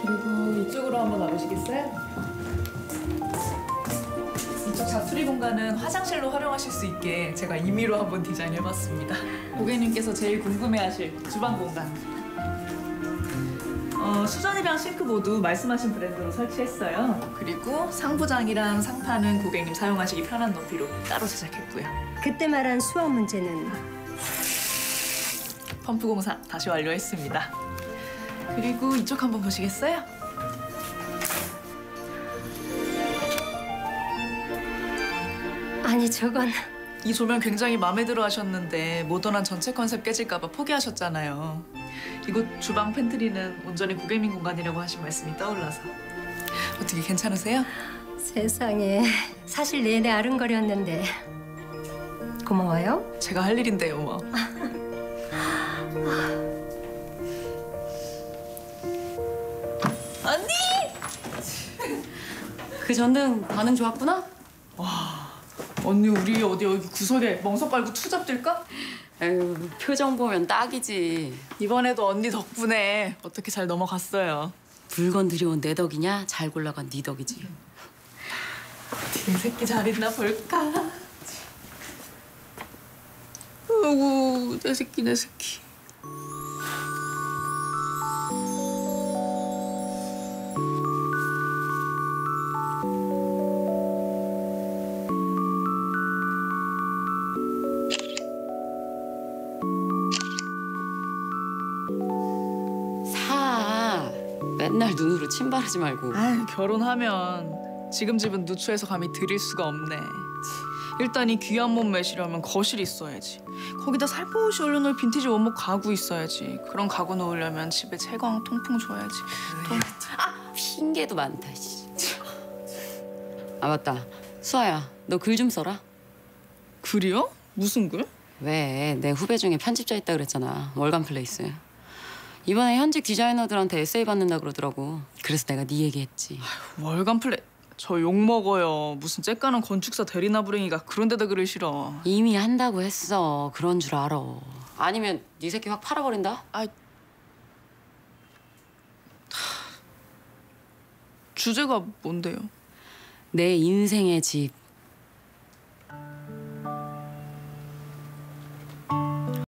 그리고 이쪽으로 한번 와보시겠어요? 이쪽 자투리 공간은 화장실로 활용하실 수 있게 제가 임의로 한번 디자인해봤습니다. 고객님께서 제일 궁금해하실 주방 공간. 수전이랑 싱크 모두 말씀하신 브랜드로 설치했어요. 그리고 상부장이랑 상판은 고객님 사용하시기 편한 높이로 따로 제작했고요. 그때 말한 수압 문제는 펌프 공사 다시 완료했습니다. 그리고 이쪽 한번 보시겠어요? 아니 저건 이 조명 굉장히 마음에 들어 하셨는데 모던한 전체 컨셉 깨질까 봐 포기하셨잖아요. 이곳 주방 팬트리는 온전히 고객님 공간이라고 하신 말씀이 떠올라서. 어떻게 괜찮으세요? 세상에 사실 내내 아른거렸는데 고마워요. 제가 할 일인데요, 뭐. 언니! 그 전등 반응 좋았구나? 언니 우리 어디 여기 구석에 멍석 깔고 투잡 들까? 에휴, 표정 보면 딱이지. 이번에도 언니 덕분에 어떻게 잘 넘어갔어요. 물건 들여온 내 덕이냐? 잘 골라간 네 덕이지. 내 새끼 잘 있나 볼까? 아이고, 내 새끼, 내 새끼. 맨날 눈으로 침 바르지 말고. 아유, 결혼하면 지금 집은 누추해서 감히 드릴 수가 없네. 일단 이 귀한 몸 매시려면 거실이 있어야지. 거기다 살포시 올려놓을 빈티지 원목 가구 있어야지. 그런 가구 놓으려면 집에 채광 통풍 줘야지. 핑계도 많다. 아 맞다. 수아야, 너 글 좀 써라. 글이요? 무슨 글? 왜? 내 후배 중에 편집자 있다 그랬잖아. 월간 플레이스. 이번에 현직 디자이너들한테 에세이 받는다 그러더라고. 그래서 내가 네 얘기했지. 월간 플레이... 저 욕먹어요. 무슨 째까는 건축사 대리나 불행이가 그런 데다 글을 실어. 이미 한다고 했어. 그런 줄 알아. 아니면 네 새끼 확 팔아버린다? 주제가 뭔데요? 내 인생의 집.